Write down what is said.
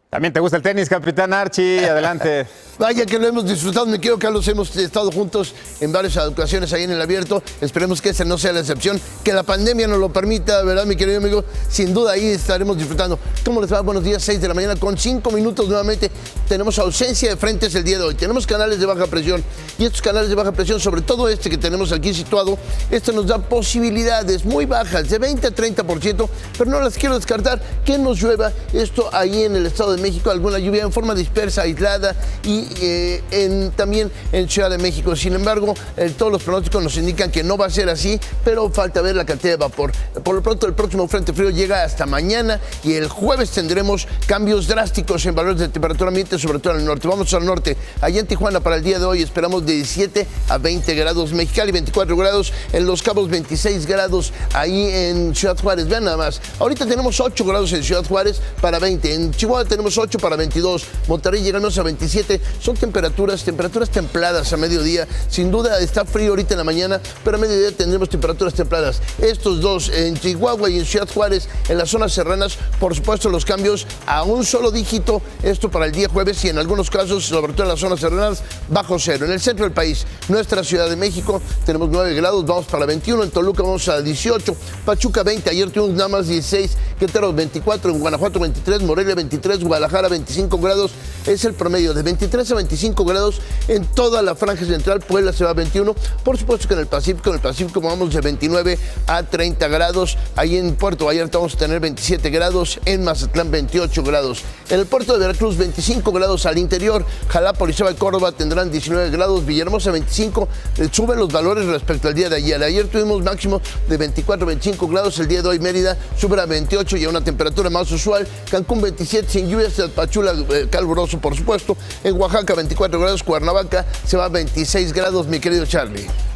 También te gusta el tenis, capitán Archie, adelante. Vaya que lo hemos disfrutado, mi querido Carlos, hemos estado juntos en varias ocasiones ahí en el abierto, esperemos que esta no sea la excepción, que la pandemia nos lo permita, ¿verdad, mi querido amigo? Sin duda ahí estaremos disfrutando. ¿Cómo les va? Buenos días, 6 de la mañana con 5 minutos nuevamente. Tenemos ausencia de frentes el día de hoy, tenemos canales de baja presión y estos canales de baja presión, sobre todo este que tenemos aquí situado, esto nos da posibilidades muy bajas, de 20 a 30%, pero no las quiero descartar, que nos llueva esto ahí en el Estado de México, alguna lluvia en forma dispersa, aislada y también en Ciudad de México. Sin embargo, todos los pronósticos nos indican que no va a ser así, pero falta ver la cantidad de vapor. Por lo pronto, el próximo frente frío llega hasta mañana y el jueves tendremos cambios drásticos en valores de temperatura ambiente, sobre todo en el norte. Vamos al norte. Allá en Tijuana para el día de hoy esperamos de 17 a 20 grados. Mexicali 24 grados, en Los Cabos 26 grados, ahí en Ciudad Juárez. Vean nada más. Ahorita tenemos 8 grados en Ciudad Juárez para 20. En Chihuahua tenemos 8 para 22. Monterrey llegamos a 27. Son temperaturas templadas a mediodía. Sin duda está frío ahorita en la mañana, pero a mediodía tendremos temperaturas templadas. Estos dos, en Chihuahua y en Ciudad Juárez, en las zonas serranas, por supuesto los cambios a un solo dígito, esto para el día jueves y en algunos casos, sobre todo en las zonas serranas, bajo cero. En el centro del país, nuestra Ciudad de México, tenemos 9 grados, vamos para 21, en Toluca vamos a 18, Pachuca 20, ayer tuvimos nada más 16, Querétaro 24, en Guanajuato 23, Morelia 23, Guadalajara 25 grados, es el promedio de 23 a 25 grados en toda la franja central. Puebla se va a 21, por supuesto que en el Pacífico vamos de 29 a 30 grados, ahí en Puerto Vallarta vamos a tener 27 grados, en Mazatlán 28 grados, en el puerto de Veracruz 25 grados al interior, Jalapa, Orizaba y Córdoba tendrán 19 grados, Villahermosa 25, suben los valores respecto al día de ayer. Ayer tuvimos máximo de 24 a 25 grados, el día de hoy Mérida sube a 28 y a una temperatura más usual, Cancún 27 sin lluvias, Tapachula caluroso por supuesto, en Oaxaca 24 grados, Cuernavaca se va a 26 grados, mi querido Charlie.